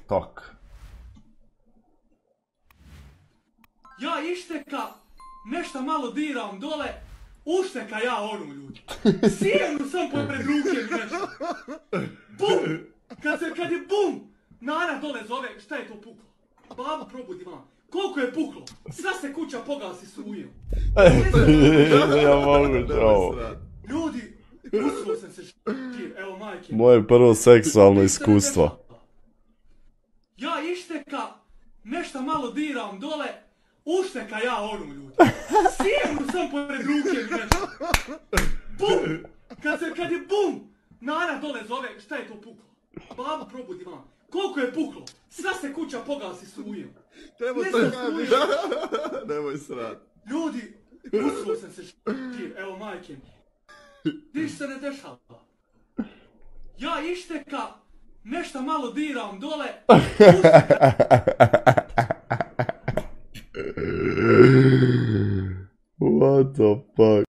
Tak. Ja išteka, nešto malo diram dole, ušteka ja onu ljudi. Sijenu sam popred ruke mi nešto. Bum! Kad je bum! Nana dole zove, šta je to puklo? Babu probudi vam. Koliko je puklo? Sva se kuća pogasi strujem. Ja mogu ovo. Ljudi, usuo sam se šir, evo majke. Moje prvo seksualno iskustvo. Ja išteka, nešto malo diram dole, ušteka ja onu ljudi. Sijenu sam pored ruke mi nešto. Bum! Kad je bum! Nana dole zove, šta je to puklo? Babu probudi vam. Koliko je puklo? Sva se kuća pogasi strujem. Nemoj srat. Ljudi, usuo sam se šir, evo majke. Niš se ne dešava. Ja išteka, nešto malo diram dole, What the fuck?